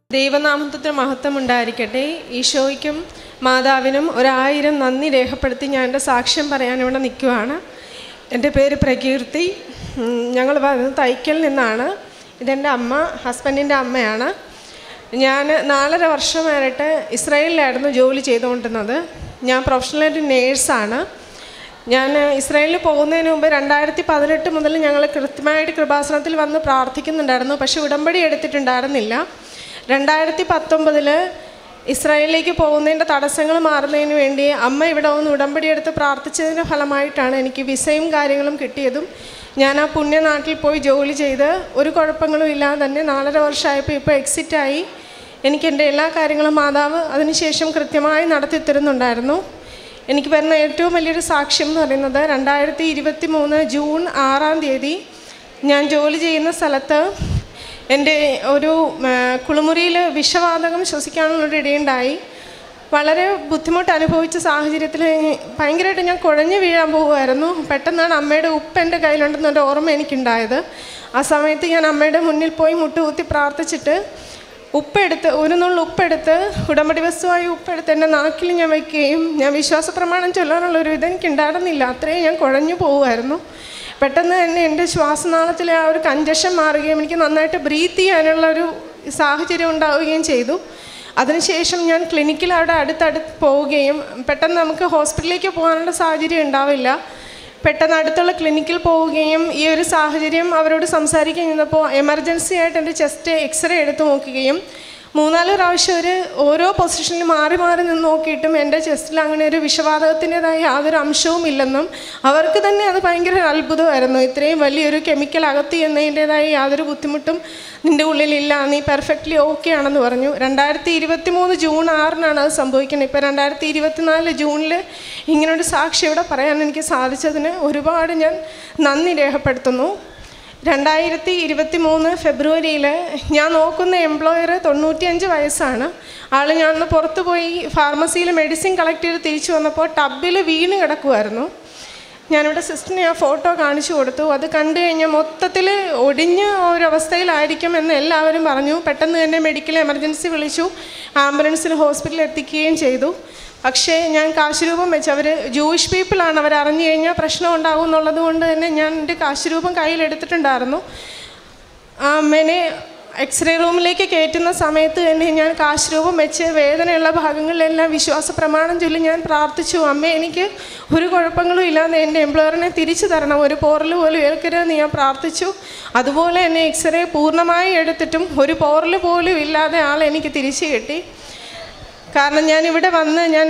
ദൈവനാമത്തിന് മഹത്വം ഉണ്ടായിരിക്കട്ടെ. ഈശോയ്ക്കും മാതാവിനും 1000 നന്ദി രേഖപ്പെടുത്തി ഞാൻ എൻ്റെ സാക്ഷ്യം പറയാൻ ഇവിടെ നിൽക്കുവാണ്. എൻ്റെ പേര് പ്രകീർത്തി. ഞങ്ങൾ വരുന്നത് തൈക്കലിൽ നിന്നാണ്. ഇതെൻ്റെ അമ്മ, ഹസ്ബൻഡിൻ്റെ അമ്മയാണ്. ഞാൻ 4.5 വർഷമായിട്ട് ഇസ്രായേലിലായിരുന്നു ജോലി ചെയ്തുകൊണ്ടിരുന്നത്. ഞാൻ പ്രൊഫഷണലായിട്ട് നേഴ്സാണ്. ഞാൻ ഇസ്രായേലിൽ പോകുന്നതിന് മുമ്പ് 2018 മുതൽ ഞങ്ങൾ കൃത്യമായിട്ട് കൃപാസനത്തിൽ വന്ന് പ്രാർത്ഥിക്കുന്നുണ്ടായിരുന്നു. പക്ഷേ ഉടമ്പടി എടുത്തിട്ടുണ്ടായിരുന്നില്ല. 2019 ഇസ്രായേലിലേക്ക് പോകുന്നതിൻ്റെ തടസ്സങ്ങൾ മാറുന്നതിന് വേണ്ടി അമ്മ ഇവിടെ വന്ന് ഉടമ്പടി എടുത്ത് പ്രാർത്ഥിച്ചതിൻ്റെ ഫലമായിട്ടാണ് എനിക്ക് വിസയും കാര്യങ്ങളും കിട്ടിയതും ഞാൻ ആ പുണ്യനാട്ടിൽ പോയി ജോലി ചെയ്ത് ഒരു കുഴപ്പങ്ങളും ഇല്ലാതെ തന്നെ 4.5 വർഷമായപ്പോൾ ഇപ്പോൾ എക്സിറ്റായി. എനിക്ക് എൻ്റെ എല്ലാ കാര്യങ്ങളും മാതാവ് അതിനുശേഷം കൃത്യമായി നടത്തി തരുന്നുണ്ടായിരുന്നു. എനിക്ക് വരുന്ന ഏറ്റവും വലിയൊരു സാക്ഷ്യം എന്ന് പറയുന്നത് 2023 ജൂൺ 6-ാം തീയതി ഞാൻ ജോലി ചെയ്യുന്ന സ്ഥലത്ത് എൻ്റെ ഒരു കുളിമുറിയിൽ വിഷവാതകം ശ്വസിക്കാനുള്ളൊരു ഇടയുണ്ടായി. വളരെ ബുദ്ധിമുട്ട് അനുഭവിച്ച സാഹചര്യത്തിൽ ഭയങ്കരമായിട്ട് ഞാൻ കുഴഞ്ഞു വീഴാൻ പോകുമായിരുന്നു. പെട്ടെന്നാണ് അമ്മയുടെ ഉപ്പ് എൻ്റെ കയ്യിലുണ്ടെന്നൊരു ഓർമ്മ എനിക്കുണ്ടായത്. ആ സമയത്ത് ഞാൻ അമ്മയുടെ മുന്നിൽ പോയി മുട്ടുകുത്തി പ്രാർത്ഥിച്ചിട്ട് ഒരു നുള്ളു ഉപ്പെടുത്ത് ഉടമ്പടി വസ്തുവായി ഉപ്പെടുത്ത് എൻ്റെ നാക്കിൽ ഞാൻ വയ്ക്കുകയും ഞാൻ വിശ്വാസ പ്രമാണം ചൊല്ലാനുള്ളൊരു ഇതെനിക്കുണ്ടായിരുന്നില്ല. അത്രയും ഞാൻ കുഴഞ്ഞു പോകുമായിരുന്നു. പെട്ടെന്ന് തന്നെ എൻ്റെ ശ്വാസനാളത്തിലെ ആ ഒരു കഞ്ചഷൻ മാറുകയും എനിക്ക് നന്നായിട്ട് ബ്രീത്ത് ചെയ്യാനുള്ളൊരു സാഹചര്യം ഉണ്ടാവുകയും ചെയ്തു. അതിനുശേഷം ഞാൻ ക്ലിനിക്കിൽ അവിടെ അടുത്തടുത്ത് പോവുകയും പെട്ടെന്ന് നമുക്ക് ഹോസ്പിറ്റലിലേക്ക് പോകാനുള്ള സാഹചര്യം ഉണ്ടാവില്ല. പെട്ടെന്ന് അടുത്തുള്ള ക്ലിനിക്കിൽ പോവുകയും ഈ ഒരു സാഹചര്യം അവരോട് സംസാരിക്കാൻ നിന്നപ്പോൾ എമർജൻസി ആയിട്ട് എൻ്റെ ചെസ്റ്റ് എക്സ്റേ എടുത്ത് നോക്കുകയും 3-4 പ്രാവശ്യം ഓരോ പൊസിഷനിൽ മാറി മാറി നിന്ന് നോക്കിയിട്ടും എൻ്റെ ചെസ്റ്റിൽ അങ്ങനെ ഒരു വിഷവാതകത്തിൻ്റെതായ യാതൊരു അംശവും ഇല്ലെന്നും അവർക്ക് തന്നെ അത് ഭയങ്കര അത്ഭുതമായിരുന്നു. ഇത്രയും വലിയൊരു കെമിക്കൽ അകത്ത് എന്നതിൻ്റെതായ യാതൊരു ബുദ്ധിമുട്ടും നിൻ്റെ ഉള്ളിലില്ല, നീ പെർഫെക്റ്റ്ലി ഓക്കെ ആണെന്ന് പറഞ്ഞു. 2023 ജൂൺ 6-നാണ് അത് സംഭവിക്കുന്നത്. ഇപ്പോൾ 2024 ജൂണിൽ ഇങ്ങനൊരു സാക്ഷി ഇവിടെ പറയാൻ എനിക്ക് സാധിച്ചതിന് ഒരുപാട് ഞാൻ നന്ദി രേഖപ്പെടുത്തുന്നു. 2023 ഫെബ്രുവരിയിൽ ഞാൻ നോക്കുന്ന എംപ്ലോയർ 95 വയസ്സാണ്. ഞാനൊന്ന് പുറത്ത് പോയി ഫാർമസിയിൽ മെഡിസിൻ കളക്ട് ചെയ്ത് തിരിച്ചു വന്നപ്പോൾ ടബിൽ വീണ് കിടക്കുമായിരുന്നു. ഞാനിവിടെ സിസ്റ്ററിനെ ആ ഫോട്ടോ കാണിച്ചു കൊടുത്തു. അത് കണ്ടു കഴിഞ്ഞാൽ മൊത്തത്തിൽ ഒടിഞ്ഞ ഒരവസ്ഥയിലായിരിക്കും എന്ന് എല്ലാവരും പറഞ്ഞു. പെട്ടെന്ന് തന്നെ മെഡിക്കൽ എമർജൻസി വിളിച്ചു, ആംബുലൻസിൽ ഹോസ്പിറ്റലിൽ എത്തിക്കുകയും ചെയ്തു. പക്ഷേ ഞാൻ കാശുരൂപം വെച്ച്, അവർ ജൂയിഷ് പീപ്പിളാണ്, അവർ അറിഞ്ഞു കഴിഞ്ഞാൽ പ്രശ്നം ഉണ്ടാകും എന്നുള്ളത് കൊണ്ട് തന്നെ ഞാൻ എൻ്റെ കാശുരൂപം കയ്യിലെടുത്തിട്ടുണ്ടായിരുന്നു. ആ അമ്മേനെ എക്സ്റേ റൂമിലേക്ക് കയറ്റുന്ന സമയത്ത് തന്നെ ഞാൻ കാശുരൂപം വെച്ച് വേദനയുള്ള ഭാഗങ്ങളിലെല്ലാം വിശ്വാസ പ്രമാണം ചൊല്ലി ഞാൻ പ്രാർത്ഥിച്ചു, അമ്മ എനിക്ക് ഒരു കുഴപ്പങ്ങളും ഇല്ലാതെ എൻ്റെ എംപ്ലോയറിനെ തിരിച്ചു തരണം, ഒരു പോറൽ പോലും ഏൽക്കരുതെന്ന് ഞാൻ പ്രാർത്ഥിച്ചു. അതുപോലെ തന്നെ എക്സ്റേ പൂർണ്ണമായി എടുത്തിട്ടും ഒരു പോറൽ പോലും ഇല്ലാതെ എനിക്ക് തിരിച്ചു കിട്ടി. കാരണം ഞാനിവിടെ വന്ന് ഞാൻ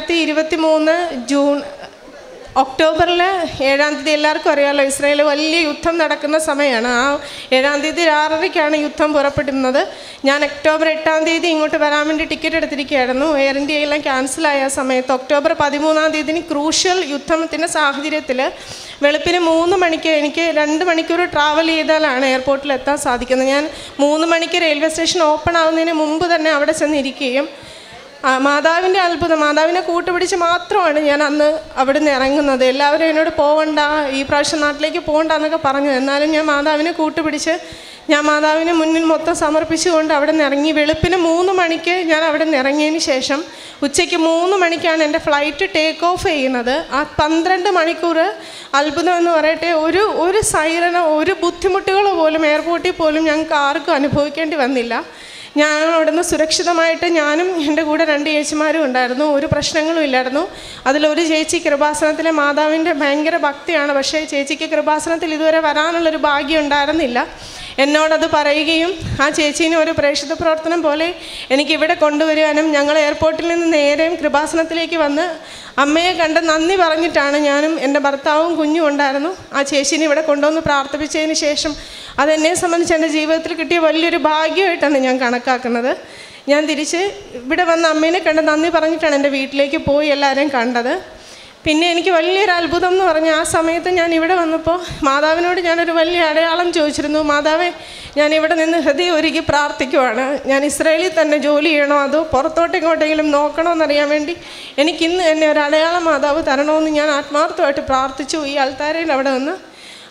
2023 ഒക്ടോബറിൽ 7-ാം തീയതി, എല്ലാവർക്കും അറിയാമല്ലോ ഇസ്രായേൽ വലിയ യുദ്ധം നടക്കുന്ന സമയമാണ്. ആ 7-ാം തീയതി 6:30-ക്കാണ് യുദ്ധം പുറപ്പെടുന്നത്. ഞാൻ ഒക്ടോബർ 8-ാം തീയതി ഇങ്ങോട്ട് വരാൻ വേണ്ടി ടിക്കറ്റ് എടുത്തിരിക്കുകയായിരുന്നു. എയർ ഇന്ത്യയെല്ലാം ക്യാൻസലായ സമയത്ത് ഒക്ടോബർ 13-ാം തീയതി ക്രൂഷ്യൽ യുദ്ധത്തിൻ്റെ സാഹചര്യത്തിൽ വെളുപ്പിന് 3 മണിക്ക് എനിക്ക് 2 മണിക്കൂർ ട്രാവൽ ചെയ്താലാണ് എയർപോർട്ടിൽ എത്താൻ സാധിക്കുന്നത്. ഞാൻ 3 മണിക്ക് റെയിൽവേ സ്റ്റേഷൻ ഓപ്പൺ ആവുന്നതിന് മുമ്പ് തന്നെ അവിടെ ചെന്നിരിക്കുകയും മാതാവിൻ്റെ അത്ഭുതം, മാതാവിനെ കൂട്ടുപിടിച്ച് മാത്രമാണ് ഞാൻ അന്ന് അവിടെ നിന്ന് ഇറങ്ങുന്നത്. എല്ലാവരും എന്നോട് പോകണ്ട, ഈ പ്രാവശ്യം നാട്ടിലേക്ക് പോകണ്ട എന്നൊക്കെ പറഞ്ഞു. എന്നാലും ഞാൻ മാതാവിനെ കൂട്ടുപിടിച്ച് ഞാൻ മാതാവിന് മുന്നിൽ മൊത്തം സമർപ്പിച്ചുകൊണ്ട് അവിടെ നിന്ന് ഇറങ്ങി. വെളുപ്പിന് 3 മണിക്ക് ഞാൻ അവിടെ നിന്ന് ഇറങ്ങിയതിന് ശേഷം ഉച്ചയ്ക്ക് 3 മണിക്കാണ് എൻ്റെ ഫ്ലൈറ്റ് ടേക്ക് ഓഫ് ചെയ്യുന്നത്. ആ 12 മണിക്കൂർ അത്ഭുതം എന്ന് പറയട്ടെ, ഒരു സൈലനോ ഒരു ബുദ്ധിമുട്ടുകളോ പോലും എയർപോർട്ടിൽ പോലും ഞങ്ങൾക്ക് ആർക്കും അനുഭവിക്കേണ്ടി വന്നില്ല. ഞാൻ അവിടെ നിന്ന് സുരക്ഷിതമായിട്ട്, ഞാനും എൻ്റെ കൂടെ 2 ചേച്ചിമാരും ഉണ്ടായിരുന്നു. ഒരു പ്രശ്നങ്ങളും ഇല്ലായിരുന്നു. അതിലൊരു ചേച്ചി കൃപാസനത്തിലെ മാതാവിൻ്റെ ഭയങ്കര ഭക്തിയാണ്. പക്ഷേ ചേച്ചിക്ക് കൃപാസനത്തിൽ ഇതുവരെ വരാനുള്ളൊരു ഭാഗ്യം ഉണ്ടായിരുന്നില്ല. എന്നോടത് പറയുകയും ആ ചേച്ചീനെ ഒരു പ്രേക്ഷിത പ്രവർത്തനം പോലെ എനിക്കിവിടെ കൊണ്ടുവരാനും ഞങ്ങൾ എയർപോർട്ടിൽ നിന്ന് നേരെയും കൃപാസനത്തിലേക്ക് വന്ന് അമ്മയെ കണ്ട് നന്ദി പറഞ്ഞിട്ടാണ് ഞാനും എൻ്റെ ഭർത്താവും കുഞ്ഞും ഉണ്ടായിരുന്നു. ആ ചേച്ചീനെ ഇവിടെ കൊണ്ടുവന്ന് പ്രാർത്ഥിപ്പിച്ചതിന് ശേഷം അതെന്നെ സംബന്ധിച്ച് എൻ്റെ ജീവിതത്തിൽ കിട്ടിയ വലിയൊരു ഭാഗ്യമായിട്ടാണ് ഞാൻ കണക്കാക്കുന്നത്. ഞാൻ തിരിച്ച് ഇവിടെ വന്ന് അമ്മേനെ കണ്ട് നന്ദി പറഞ്ഞിട്ടാണ് എൻ്റെ വീട്ടിലേക്ക് പോയി എല്ലാവരെയും കണ്ടത്. പിന്നെ എനിക്ക് വലിയൊരു അത്ഭുതം എന്ന് പറഞ്ഞാൽ ആ സമയത്ത് ഞാൻ ഇവിടെ വന്നപ്പോൾ മാതാവിനോട് ഞാനൊരു വലിയ അടയാളം ചോദിച്ചിരുന്നു. മാതാവേ, ഞാൻ ഇവിടെ നിന്ന് ഹൃദയം ഒരുക്കി പ്രാർത്ഥിക്കുവാണ്, ഞാൻ ഇസ്രായേലിൽ തന്നെ ജോലി ചെയ്യണോ അതോ പുറത്തോട്ടെങ്ങോട്ടെങ്കിലും നോക്കണമെന്നറിയാൻ വേണ്ടി എനിക്കിന്ന് എന്നെ ഒരു അടയാളം മാതാവ് തരണമെന്ന് ഞാൻ ആത്മാർത്ഥമായിട്ട് പ്രാർത്ഥിച്ചു. ഈ അൾത്താരയിൽ അവിടെ നിന്ന്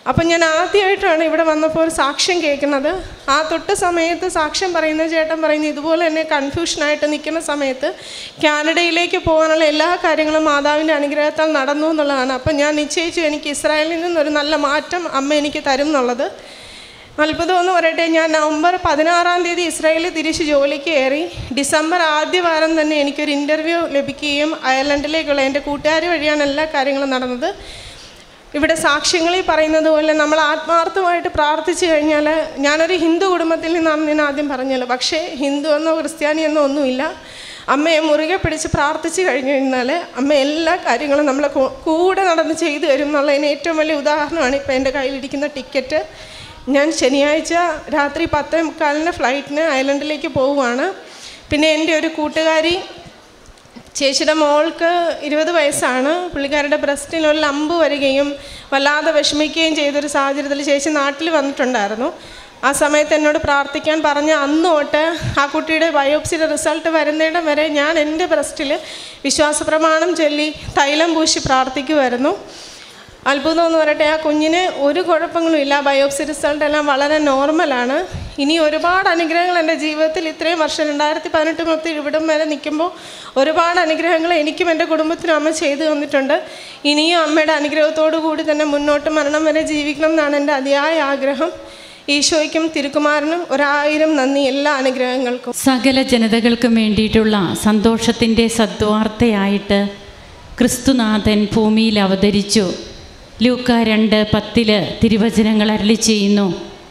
അപ്പം ഞാൻ ആദ്യമായിട്ടാണ് ഇവിടെ വന്നപ്പോൾ ഒരു സാക്ഷ്യം കേൾക്കുന്നത്. ആ തൊട്ട് സമയത്ത് സാക്ഷ്യം പറയുന്ന ചേട്ടൻ പറയുന്നത് ഇതുപോലെ തന്നെ കൺഫ്യൂഷനായിട്ട് നിൽക്കുന്ന സമയത്ത് കാനഡയിലേക്ക് പോകാനുള്ള എല്ലാ കാര്യങ്ങളും മാതാവിൻ്റെ അനുഗ്രഹത്താൽ നടന്നു എന്നുള്ളതാണ്. അപ്പം ഞാൻ നിശ്ചയിച്ചു എനിക്ക് ഇസ്രായേലിൽ നിന്നൊരു നല്ല മാറ്റം അമ്മ എനിക്ക് തരും എന്നുള്ളത്. അത്ഭുതമെന്ന് പറയട്ടെ, ഞാൻ നവംബർ 16 ഇസ്രായേലിൽ തിരിച്ച് ജോലിക്ക് കയറി. ഡിസംബർ ആദ്യ വാരം തന്നെ എനിക്കൊരു ഇൻ്റർവ്യൂ ലഭിക്കുകയും അയർലൻഡിലേക്കുള്ള എൻ്റെ കൂട്ടുകാർ വഴിയാണ് എല്ലാ കാര്യങ്ങളും നടന്നത്. ഇവിടെ സാക്ഷ്യങ്ങളിൽ പറയുന്നത് പോലെ നമ്മൾ ആത്മാർത്ഥമായിട്ട് പ്രാർത്ഥിച്ചു കഴിഞ്ഞാൽ, ഞാനൊരു ഹിന്ദു കുടുംബത്തിൽ നിന്നാണ് ഞാൻ ആദ്യം പറഞ്ഞല്ലോ, പക്ഷേ ഹിന്ദു എന്നോ ക്രിസ്ത്യാനി എന്നോ ഒന്നുമില്ല. അമ്മയെ മുറുകെ പിടിച്ച് പ്രാർത്ഥിച്ചു കഴിഞ്ഞു കഴിഞ്ഞാൽ അമ്മ എല്ലാ കാര്യങ്ങളും നമ്മളെ കൂടെ നടന്ന് ചെയ്തു തരും എന്നുള്ളതിന് ഏറ്റവും വലിയ ഉദാഹരണമാണ് ഇപ്പോൾ എൻ്റെ കയ്യിലിരിക്കുന്ന ടിക്കറ്റ്. ഞാൻ ശനിയാഴ്ച രാത്രി 10:45 ഫ്ലൈറ്റിന് അയർലൻഡിലേക്ക് പോവുകയാണ്. പിന്നെ എൻ്റെ ഒരു കൂട്ടുകാരി, ചേച്ചിയുടെ മോൾക്ക് 20 വയസ്സാണ്. പുള്ളിക്കാരുടെ ബ്രസ്റ്റിൽ ഒരു ലംബ് വരികയും വല്ലാതെ വിഷമിക്കുകയും ചെയ്തൊരു സാഹചര്യത്തിൽ ചേച്ചി നാട്ടിൽ വന്നിട്ടുണ്ടായിരുന്നു. ആ സമയത്ത് എന്നോട് പ്രാർത്ഥിക്കാൻ പറഞ്ഞ അന്ന് തൊട്ട് ആ കുട്ടിയുടെ ബയോപ്സിയുടെ റിസൾട്ട് വരുന്നിടം വരെ ഞാൻ എൻ്റെ ബ്രസ്റ്റിൽ വിശ്വാസപ്രമാണം ചൊല്ലി തൈലം പൂശി പ്രാർത്ഥിക്കുമായിരുന്നു. അത്ഭുതം എന്ന് പറയട്ടെ, ആ കുഞ്ഞിന് ഒരു കുഴപ്പങ്ങളും ഇല്ല. ബയോപ്സി റിസൾട്ട് എല്ലാം വളരെ നോർമലാണ്. ഇനി ഒരുപാട് അനുഗ്രഹങ്ങൾ എൻ്റെ ജീവിതത്തിൽ ഇത്രയും വർഷം 2018 മുതൽ ഇവിടം വരെ നിൽക്കുമ്പോൾ ഒരുപാട് അനുഗ്രഹങ്ങൾ എനിക്കും എൻ്റെ കുടുംബത്തിനും അമ്മ ചെയ്തു തന്നിട്ടുണ്ട്. ഇനിയും അമ്മയുടെ അനുഗ്രഹത്തോടു കൂടി തന്നെ മുന്നോട്ട് മരണം വരെ ജീവിക്കണം എന്നാണ് എൻ്റെ അതിയായ ആഗ്രഹം. ഈശോയ്ക്കും തിരുക്കുമാരനും 1000 നന്ദി എല്ലാ അനുഗ്രഹങ്ങൾക്കും. സകല ജനതകൾക്കും വേണ്ടിയിട്ടുള്ള സന്തോഷത്തിൻ്റെ സദ്വാർത്തയായിട്ട് ക്രിസ്തുനാഥൻ ഭൂമിയിൽ അവതരിച്ചു. ലൂക്ക 2:10 തിരുവചനങ്ങൾ അരുളി ചെയ്യുന്നു.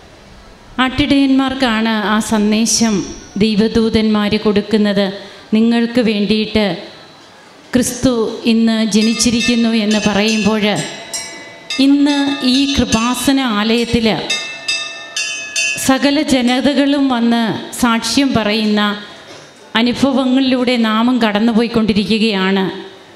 ആട്ടിടയന്മാർക്കാണ് ആ സന്ദേശം ദൈവദൂതന്മാർ കൊടുക്കുന്നത്. നിങ്ങൾക്ക് വേണ്ടിയിട്ട് ക്രിസ്തു ഇന്ന് ജനിച്ചിരിക്കുന്നു എന്ന് പറയുമ്പോൾ, ഇന്ന് ഈ കൃപാസന ആലയത്തിൽ സകല ജനതകളും വന്ന് സാക്ഷ്യം പറയുന്ന അനുഭവങ്ങളിലൂടെ നാമും കടന്നുപോയിക്കൊണ്ടിരിക്കുകയാണ്.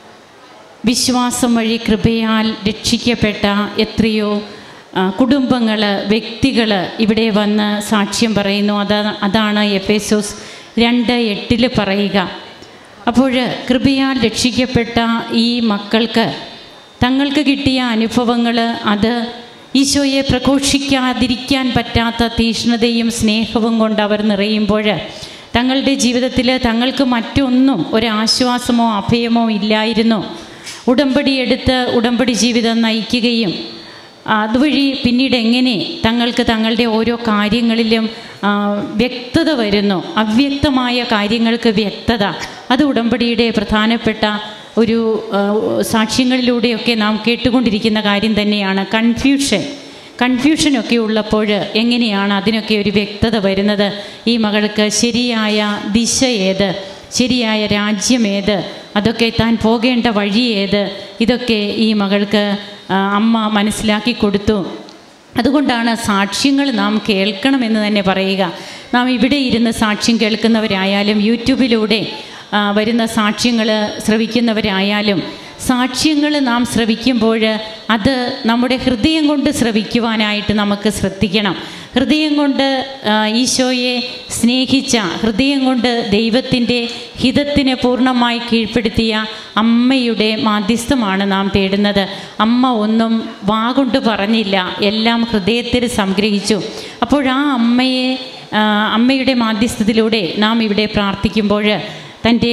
വിശ്വാസം വഴി കൃപയാൽ രക്ഷിക്കപ്പെട്ട എത്രയോ കുടുംബങ്ങൾ, വ്യക്തികൾ ഇവിടെ വന്ന് സാക്ഷ്യം പറയുന്നു. അതാണ് എഫേസ്യോസ് 2:8 പറയുക. അപ്പോൾ കൃപയാൽ രക്ഷിക്കപ്പെട്ട ഈ മക്കൾക്ക് തങ്ങൾക്ക് കിട്ടിയ അനുഭവങ്ങൾ, അത് ഈശോയെ പ്രഘോഷിക്കാതിരിക്കാൻ പറ്റാത്ത തീഷ്ണതയും സ്നേഹവും കൊണ്ട് അവർ നിറയുമ്പോൾ തങ്ങളുടെ ജീവിതത്തിൽ തങ്ങൾക്ക് മറ്റൊന്നും ഒരാശ്വാസമോ അഭയമോ ഇല്ലായിരുന്നു. ഉടമ്പടി എടുത്ത് ഉടമ്പടി ജീവിതം നയിക്കുകയും അതുവഴി പിന്നീട് എങ്ങനെ തങ്ങൾക്ക് തങ്ങളുടെ ഓരോ കാര്യങ്ങളിലും വ്യക്തത വരുന്നു, അവ്യക്തമായ കാര്യങ്ങൾക്ക് വ്യക്തത, അത് ഉടമ്പടിയുടെ പ്രധാനപ്പെട്ട ഒരു സാക്ഷ്യങ്ങളിലൂടെയൊക്കെ നാം കേട്ടുകൊണ്ടിരിക്കുന്ന കാര്യം തന്നെയാണ്. കൺഫ്യൂഷനൊക്കെ ഉള്ളപ്പോൾ എങ്ങനെയാണ് അതിനൊക്കെ ഒരു വ്യക്തത വരുന്നത്? ഈ മകൾക്ക് ശരിയായ ദിശ ഏത്, ശരിയായ രാജ്യം ഏത്, അതൊക്കെ താൻ പോകേണ്ട വഴി ഏത്, ഇതൊക്കെ ഈ മകൾക്ക് അമ്മ മനസ്സിലാക്കി കൊടുത്തു. അതുകൊണ്ടാണ് സാക്ഷ്യങ്ങൾ നാം കേൾക്കണമെന്ന് തന്നെ പറയുക. നാം ഇവിടെ ഇരുന്ന് സാക്ഷ്യം കേൾക്കുന്നവരായാലും യൂട്യൂബിലൂടെ വരുന്ന സാക്ഷ്യങ്ങൾ ശ്രവിക്കുന്നവരായാലും, സാക്ഷ്യങ്ങൾ നാം ശ്രവിക്കുമ്പോൾ അത് നമ്മുടെ ഹൃദയം കൊണ്ട് ശ്രവിക്കുവാനായിട്ട് നമുക്ക് ശ്രദ്ധിക്കണം. ഹൃദയം കൊണ്ട് ഈശോയെ സ്നേഹിച്ച, ഹൃദയം കൊണ്ട് ദൈവത്തിൻ്റെ ഹിതത്തിന് പൂർണ്ണമായി കീഴ്പ്പെടുത്തിയ അമ്മയുടെ മാധ്യസ്ഥമാണ് നാം തേടുന്നത്. അമ്മ ഒന്നും വാഗൊണ്ട് പറഞ്ഞില്ല, എല്ലാം ഹൃദയത്തിൽ സംഗ്രഹിച്ചു. അപ്പോൾ ആ അമ്മയുടെ മാധ്യസ്ഥത്തിലൂടെ നാം ഇവിടെ പ്രാർത്ഥിക്കുമ്പോൾ തൻ്റെ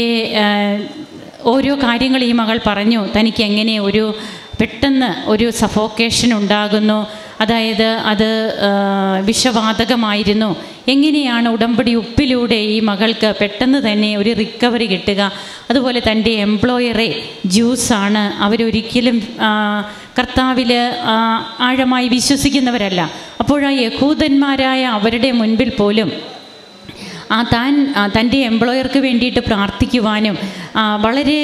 ഓരോ കാര്യങ്ങൾ ഈ മകൾ പറഞ്ഞു. തനിക്ക് എങ്ങനെ പെട്ടെന്ന് ഒരു സഫോക്കേഷൻ ഉണ്ടാകുന്നു, അതായത് അത് വിഷവാതകമായിരുന്നു. എങ്ങനെയാണ് ഉടമ്പടി ഉപ്പിലൂടെ ഈ മകൾക്ക് പെട്ടെന്ന് തന്നെ ഒരു റിക്കവറി കിട്ടുക? അതുപോലെ തൻ്റെ എംപ്ലോയറെ ജ്യൂസാണ്, അവരൊരിക്കലും കർത്താവിൽ ആഴമായി വിശ്വസിക്കുന്നവരല്ല. അപ്പോഴാ യഹൂദന്മാരായ അവരുടെ മുൻപിൽ പോലും തൻ്റെ എംപ്ലോയർക്ക് വേണ്ടിയിട്ട് പ്രാർത്ഥിക്കുവാനും വളരെ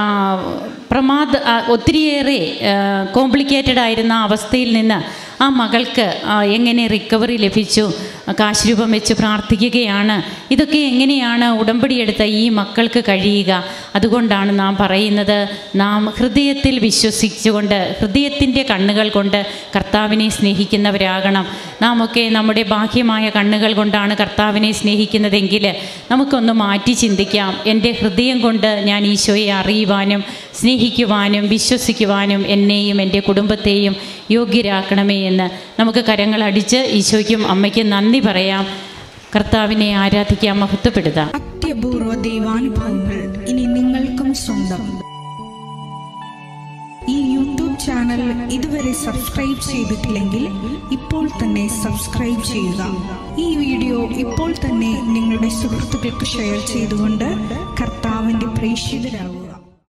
ഒത്തിരിയേറെ കോംപ്ലിക്കേറ്റഡ് ആയിരുന്ന അവസ്ഥയിൽ നിന്ന് ആ മകൾക്ക് എങ്ങനെ റിക്കവറി ലഭിച്ചു? കാശ് രൂപം വെച്ച് പ്രാർത്ഥിക്കുകയാണ്. ഇതൊക്കെ എങ്ങനെയാണ് ഉടമ്പടിയെടുത്ത ഈ മക്കൾക്ക് കഴിയുക? അതുകൊണ്ടാണ് നാം പറയുന്നത്, നാം ഹൃദയത്തിൽ വിശ്വസിച്ചുകൊണ്ട് ഹൃദയത്തിൻ്റെ കണ്ണുകൾ കൊണ്ട് കർത്താവിനെ സ്നേഹിക്കുന്നവരാകണം. നാം ഒക്കെ നമ്മുടെ ബാഹ്യമായ കണ്ണുകൾ കൊണ്ടാണ് കർത്താവിനെ സ്നേഹിക്കുന്നതെങ്കിൽ നമുക്കൊന്ന് മാറ്റി ചിന്തിക്കാം. എൻ്റെ ഹൃദയം കൊണ്ട് ഞാൻ ഈശോയെ അറിയുവാനും സ്നേഹിക്കുവാനും വിശ്വസിക്കുവാനും എന്നെയും എൻ്റെ കുടുംബത്തെയും യോഗ്യരാക്കണമേ എന്ന് നമുക്ക് കരങ്ങളടിച്ച് ഈശോയ്ക്കും അമ്മയ്ക്കും നന്ദി പറയാം. കർത്താവിനെ ആരാധിക്കാം, മഹത്വപ്പെടുത്താം. അത്യപൂർവ ദൈവാനുഭവങ്ങൾ ഇനി നിങ്ങൾക്കും സ്വന്തം. ഈ യൂട്യൂബ് ചാനൽ ഇതുവരെ സബ്സ്ക്രൈബ് ചെയ്തിട്ടില്ലെങ്കിൽ ഇപ്പോൾ തന്നെ സബ്സ്ക്രൈബ് ചെയ്യുക. ഈ വീഡിയോ ഇപ്പോൾ തന്നെ നിങ്ങളുടെ സുഹൃത്തുക്കൾക്ക് ഷെയർ ചെയ്തുകൊണ്ട് കർത്താവിൻ്റെ പ്രേക്ഷിതരാകുക.